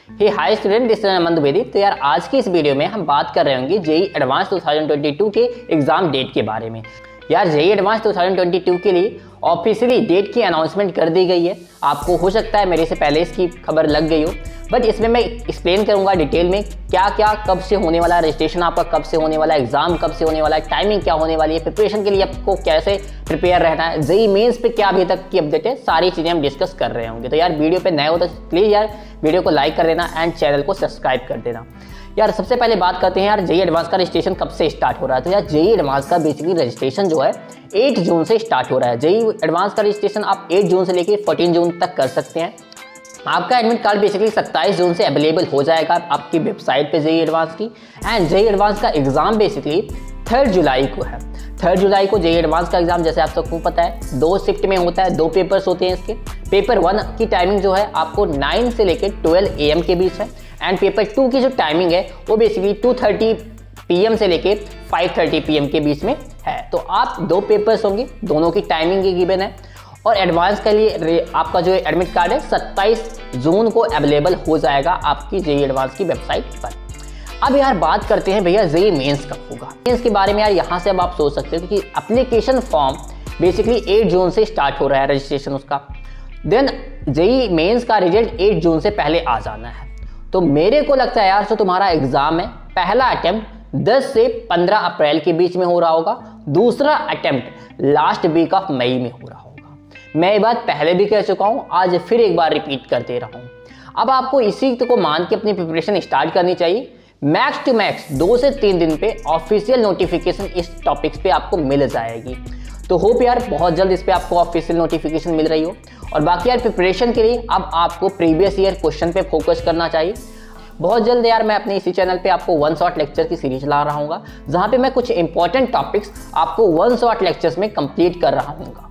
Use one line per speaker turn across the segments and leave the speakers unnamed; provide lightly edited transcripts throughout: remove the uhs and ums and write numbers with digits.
Hi student, this is Aman Dwivedi. तो यार आज की इस वीडियो में हम बात कर रहे होंगे जेईई एडवांस 2022 के एग्जाम डेट के बारे में। यार जेईई एडवांस 2022 के लिए ऑफिशियली डेट की अनाउंसमेंट कर दी गई है। आपको हो सकता है मेरे से पहले इसकी खबर लग गई हो, बट इसमें मैं एक्सप्लेन करूंगा डिटेल में क्या क्या कब से होने वाला है, रजिस्ट्रेशन आपका कब से होने वाला है, एग्जाम कब से होने वाला है, टाइमिंग क्या होने वाली है, प्रिपरेशन के लिए आपको कैसे प्रिपेयर रहना है, जेईई मेंस पे क्या अभी तक की अपडेट है, सारी चीज़ें हम डिस्कस कर रहे होंगे। तो यार वीडियो पे नए हो तो प्लीज़ यार वीडियो को लाइक कर देना एंड चैनल को सब्सक्राइब कर देना। यार सबसे पहले बात करते हैं यार जेईई एडवांस का रजिस्ट्रेशन कब से स्टार्ट हो रहा है। तो यार जेईई एडवांस का बेसिकली रजिस्ट्रेशन जो है 8 जून से स्टार्ट हो रहा है। जेईई एडवांस का रजिस्ट्रेशन आप 8 जून से लेकर 14 जून तक कर सकते हैं। आपका एडमिट कार्ड बेसिकली 27 जून से अवेलेबल हो जाएगा आपकी वेबसाइट पे जेईई एडवांस की। एंड जेईई एडवांस का एग्जाम बेसिकली 3 जुलाई को है। 3 जुलाई को जेईई एडवांस का एग्जाम जैसे आप सबको पता है 2 शिफ्ट में होता है, 2 पेपर्स होते हैं इसके। पेपर 1 की टाइमिंग जो है आपको 9 से लेकर 12 AM के बीच है। एंड पेपर 2 की जो टाइमिंग है वो बेसिकली 2:30 PM से लेके 5:30 PM के बीच में है। तो आप 2 पेपर्स होंगे, दोनों की टाइमिंग ही गिवन है। और एडवांस के लिए आपका जो एडमिट कार्ड है 27 जून को अवेलेबल हो जाएगा आपकी जेईई एडवांस की वेबसाइट पर। अब यार बात करते हैं भैया जेईई मेंस कब होगा। मेंस के बारे में यार यहाँ से अब आप सोच सकते हो कि एप्लीकेशन फॉर्म बेसिकली 8 जून से स्टार्ट हो रहा है रजिस्ट्रेशन उसका। देन जेईई मेंस का रिजल्ट 8 जून से पहले आ जाना है। तो मेरे को लगता है यार जो तुम्हारा एग्जाम है पहला अटेम्प्ट 10 से 15 अप्रैल के बीच में हो रहा होगा, दूसरा attempt last week of May में हो रहा होगा। मैं ये बात पहले भी कह चुका हूँ, आज फिर एक बार रिपीट कर दे रहा हूँ। अब आपको इसी को मान के अपनी प्रिपरेशन स्टार्ट करनी चाहिए। मैक्स टू मैक्स 2 से 3 दिन पे ऑफिशियल नोटिफिकेशन इस टॉपिक्स पे आपको मिल जाएगी। तो होप यार बहुत जल्द इस पे आपको ऑफिशियल नोटिफिकेशन मिल रही हो। और बाकी यार प्रिपरेशन के लिए अब आपको प्रीवियस ईयर क्वेश्चन पे फोकस करना चाहिए। बहुत जल्द यार मैं अपने इसी चैनल पे आपको 1 शॉट लेक्चर की सीरीज ला रहा हूँ, जहाँ पे मैं कुछ इंपॉर्टेंट टॉपिक्स आपको 1 शॉट लेक्चर्स में कंप्लीट कर रहा हूँ।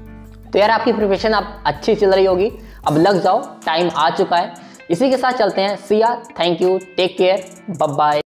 तो यार आपकी प्रिपरेशन अब अच्छी चल रही होगी, अब लग जाओ, टाइम आ चुका है। इसी के साथ चलते हैं। See ya, thank you, take care, bye bye.